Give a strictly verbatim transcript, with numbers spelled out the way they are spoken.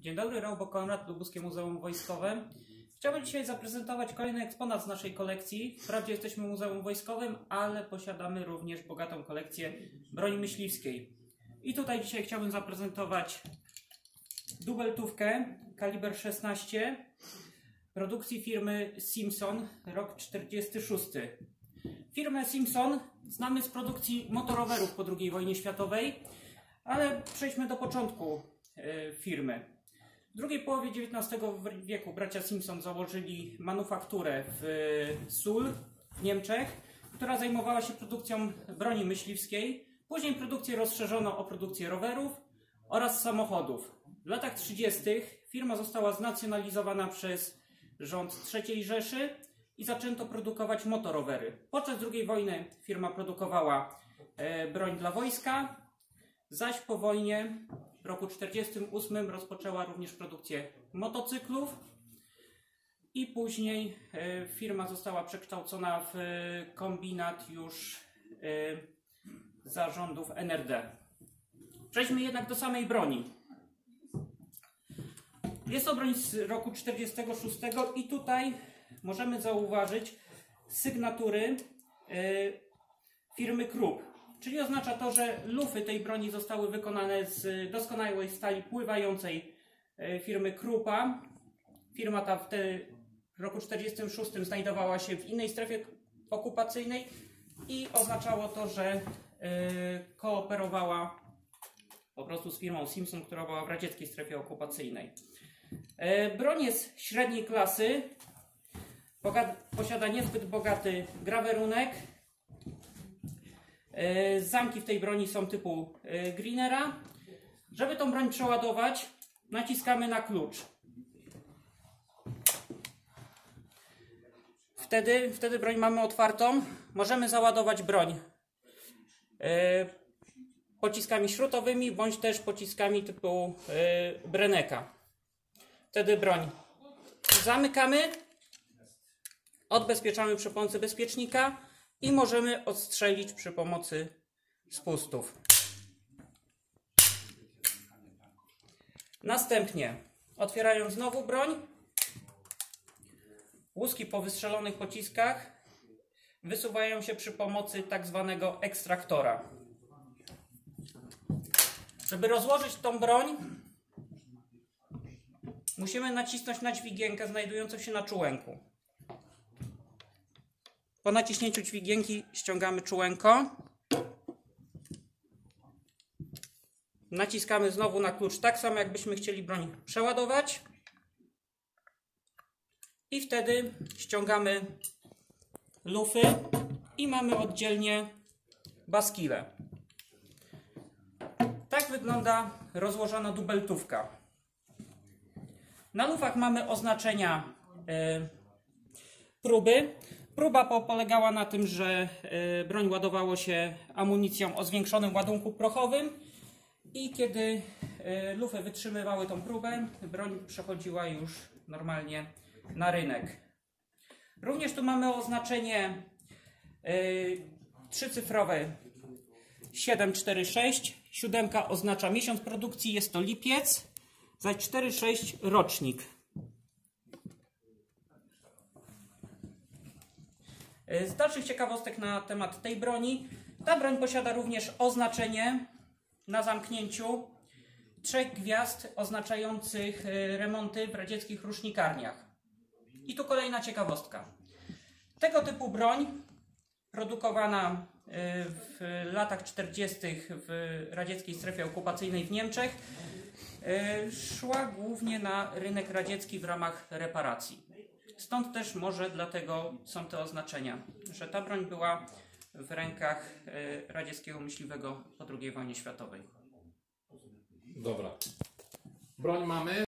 Dzień dobry, Raubo Konrad, Lubuskie Muzeum Wojskowe. Chciałbym dzisiaj zaprezentować kolejny eksponat z naszej kolekcji. Wprawdzie jesteśmy muzeum wojskowym, ale posiadamy również bogatą kolekcję broni myśliwskiej. I tutaj dzisiaj chciałbym zaprezentować dubeltówkę kaliber szesnaście produkcji firmy Simpson, rok czterdziesty szósty. Firmę Simpson znamy z produkcji motorowerów po drugiej wojnie światowej, ale przejdźmy do początku y, firmy. W drugiej połowie dziewiętnastego wieku bracia Simpson założyli manufakturę w Suhl w Niemczech, która zajmowała się produkcją broni myśliwskiej. Później produkcję rozszerzono o produkcję rowerów oraz samochodów. W latach trzydziestych firma została znacjonalizowana przez rząd trzeciej Rzeszy i zaczęto produkować motorowery. Podczas drugiej wojny firma produkowała e, broń dla wojska, zaś po wojnie w roku czterdziestym ósmym rozpoczęła również produkcję motocyklów i później e, firma została przekształcona w e, kombinat już e, zarządów N R D. Przejdźmy jednak do samej broni. Jest to broń z roku czterdziestego szóstego i tutaj możemy zauważyć sygnatury y, firmy Krupp. Czyli oznacza to, że lufy tej broni zostały wykonane z doskonałej stali pływającej y, firmy Kruppa. Firma ta w, te, w roku czterdziestym szóstym znajdowała się w innej strefie okupacyjnej i oznaczało to, że y, kooperowała po prostu z firmą Simpson, która była w radzieckiej strefie okupacyjnej. Broń jest średniej klasy, posiada niezbyt bogaty grawerunek. Zamki w tej broni są typu Greenera. Żeby tą broń przeładować, naciskamy na klucz. Wtedy, wtedy broń mamy otwartą. Możemy załadować broń pociskami śrutowymi bądź też pociskami typu Brennecka. Wtedy broń zamykamy, odbezpieczamy przy pomocy bezpiecznika i możemy odstrzelić przy pomocy spustów. Następnie, otwierając znowu broń, łuski po wystrzelonych pociskach wysuwają się przy pomocy tak zwanego ekstraktora. Żeby rozłożyć tą broń, musimy nacisnąć na dźwigienkę znajdującą się na czułenku. Po naciśnięciu dźwigienki ściągamy czułenko. Naciskamy znowu na klucz, tak samo jakbyśmy chcieli broń przeładować. I wtedy ściągamy lufy i mamy oddzielnie baskile. Tak wygląda rozłożona dubeltówka. Na lufach mamy oznaczenia y, próby. Próba po, polegała na tym, że y, broń ładowało się amunicją o zwiększonym ładunku prochowym i kiedy y, lufy wytrzymywały tą próbę, broń przechodziła już normalnie na rynek. Również tu mamy oznaczenie y, trzycyfrowe siedem cztery sześć. Siódemka oznacza miesiąc produkcji, jest to lipiec, zaś cztery sześć rocznik. Z dalszych ciekawostek na temat tej broni, ta broń posiada również oznaczenie na zamknięciu trzech gwiazd oznaczających remonty w radzieckich rusznikarniach. I tu kolejna ciekawostka. Tego typu broń produkowana w latach czterdziestych w radzieckiej strefie okupacyjnej w Niemczech szła głównie na rynek radziecki w ramach reparacji. Stąd też może dlatego są te oznaczenia, że ta broń była w rękach radzieckiego myśliwego po drugiej wojnie światowej. Dobra. Broń mamy.